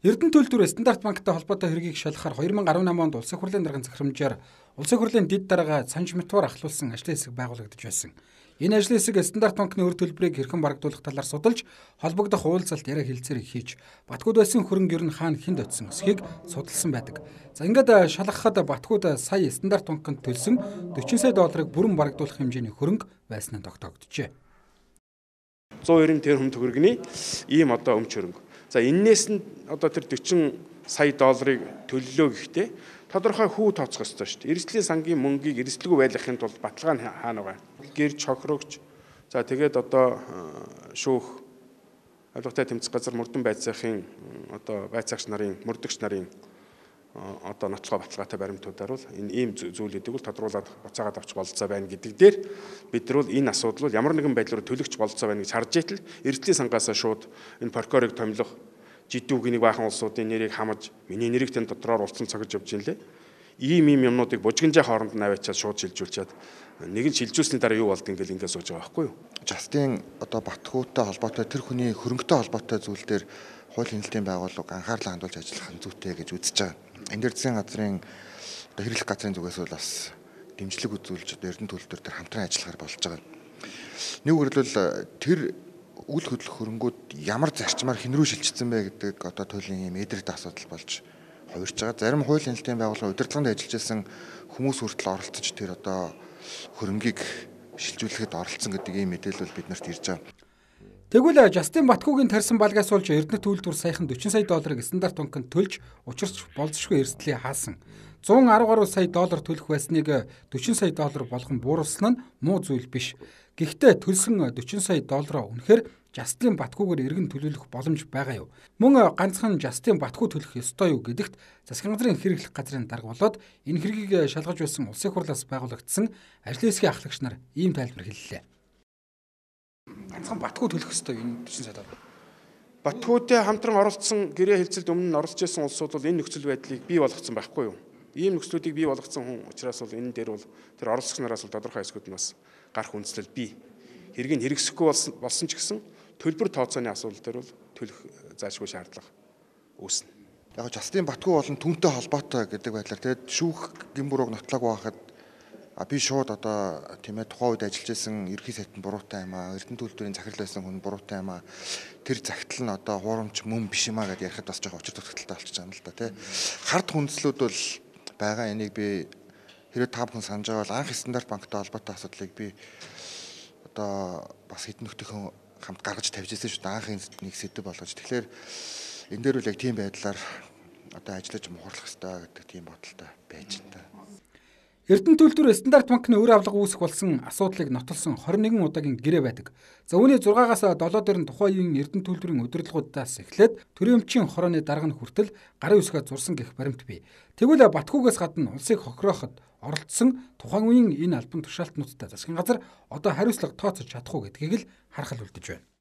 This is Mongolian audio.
Эрдэнэ төлөвлөрөө стандарт банктай холбоотой хэргийг шалгахаар 2018 онд улсын хурлын даргын захирамжаар улсын хурлын дэд дарга Санж Мэтвар ахлуулсан ажлын хэсэг байгуулагдаж байсан. Энэ ажлын хэсэг стандарт банкны өр төлбөрийг хэрхэн барагдуулах талаар судалж, холбогдох уулзалт яриа хэлцээрийг хийж, Батгууд байсан хөрөнгө ер нь хаана хэнд очсон эсхийг судалсан байдаг. За ингээд шалгахад Батгууд сая стандарт банкнд төлсөн 40 сая долларыг бүрэн барагдуулах хэмжээний хөрөнгө байсан нь тогтоогдчихэ. 190 тэрбум төгрөгийн ийм өмч хөрөнгө. За энээс нь тэр 40 сая долларыг төллөө гэхдээ тодорхой хүү тооцох ёстой шүү дээ. Эрсдлийн сангийн мөнгийг эрсдэлгүй байлгахын тулд баталгаа нь хаана байгаа? Гэрж, хохирогч, за тэгээд шүүх, авилгатай тэмцэх газар мөрдөн байцаахын байцаагч нарын, мөрдөгч нарын нотлохоо баталгаатай баримтуудаар бол энэ ийм зүйлүүдийг бол тодруулаад буцаагаад авч бололцоо байна гэдэг дээр бид нар бол энэ асуудал бол ямар нэгэн байдлаар төлөгч бололцоо байна гэж харж итэл эрсдлийн сангаас шууд энэ прокурорыг томилох жидүүгийн нэг баахан улсуудын нэрийг хамаж миний нэрийг тэн дотроор улцсан цогж явж ин лээ. Ийм юмнуудыг бужигнжаа хооронд нь аваачаад шууд шилжүүлчихэд нэг нь шилжүүлсний дараа юу болд ингээл ингээд сууж байгаа байхгүй юу? Жастын Батгуудтай холбоотой тэр хүний хөрөнгөтэй холбоотой зүйл дээр хууль хяналтын байгууллага анхаарлаа хандуулж ажиллах нь зүйтэй гэж үзэж байгаа. Энд дээр засгийн газрын хэрэглэх газрын зүгээс бол бас дэмжлэг үзүүлж Эрдэнэ төлөвлөлтөөр тэр хамтран ажиллахаар болж байгаа. Нэг үгэрлэл тэр үйл хөдлөх хөрөнгүүд ямар зарчмаар хэн рүү шилжчихсэн бэ гэдэг туйлын ийм эдэрт асуудал болж хувирч байгаа. Зарим хууль хяналтын байгууллага удирдлаганд ажиллаж байсан хүмүүс хүртэл оролцож тэр хөрөнгийг шилжүүлэхэд оролцсон гэдэг ийм мэдээлэл бид нарт ирж байгаа. Тэгвэл Жастин Батгуугийн тарьсан балгаас болж Эрдэнэ төлөвлөлтөөр саяхан 40 сая долларыг стандарт банкнд төлж учирч болзошгүй эрсдлийг хаасан. 110 гаруй сая доллар төлөх байсныг 40 сая доллар болгон бууруулсан нь муу зүйл биш. Гэхдээ төлсөн 40 сая доллараа үнэхээр Жастин Батгуугаар эргэн төлөвлөх боломж байгаа юу? Мөн ганцхан Жастин Батгуу төлөх ёстой юу гэдэгт засгийн газрын хэрэглэх газрын дарга болоод энэ хэргийг шалгаж байсан улсын хурлаас байгуулагдсан ажлын хэсгийн ахлагч нар ийм тайлбар хэллээ. Ганцхан Батгуу төлөх ёстой энэ 40 сая доллар. Батгуудтай хамтран оролцсон гэрээ хэлцэлд өмнө нь оролцож байсан улсууд бол энэ нөхцөл байдлыг бий болгоцсон байхгүй юу? Ийм нөхцлүүдийг бий болгоцсон хүн учраас бол энэ дээр бол тэр оролцогч нараас бол тодорхой хэсгүүд нь бас гарах үндслэл бий. Хэргийг хэрэгсэхгүй болсон ч гэсэн төлбөр тооцооны асуудал дээр бол төлөх заашгүй шаардлага үүснэ. Яг Жастин Батгуу болон түүнтэй холбоотой гэдэг байдлаар тэгээд шүүх гэмбүрүүг нотлоогүй байхад би шууд тухайн үед ажиллаж байсан ерхий сайд нь буруутай юм аа, Эрдэнэ төлөвлөрийн захирал байсан хүн буруутай юм аа. Тэр захидал нь хуурамч мөн биш юм аа гэдээ ярихад бас жоохон учир тутагталтай болчихж байгаа юм л да тий. Хард хүнслүүд бол байгаа. Энийг би хэрэг та бүхэн санаж байгаа бол анх стандарт банктай холбоотой асуудлыг би бас хэдэн нөхдөхийн хамт гаргаж тавьж ирсэн шүү дээ. Анхын нэг сэдв болгож. Тэгэхээр энэ дээр үл яг тийм байдлаар ажиллаж мухарлах хэрэгтэй гэдэг тийм бодолтой байж байна. Эрдэнэ төлөвлөлтөөр стандарт банкны өр авлага үүсэх болсон асуудлыг нотолсон 21 удаагийн гэрээ байдаг. За үүний 6-аас 7 дээр нь тухайн үеийн Эрдэнэ төлөвлөрийн удирдлагуудаас эхлээд төрөмчийн хорооны дарга нь хүртэл гарын үсгээ зурсан гэх баримт бий. Тэгвэл Батгуугаас гадна улсыг хохирооход оролцсон тухайн үеийн энэ албан тушаалтнуудтай засгийн газар хариуцлага тооцож чадахгүй гэдгийг л харахад үлдэж байна.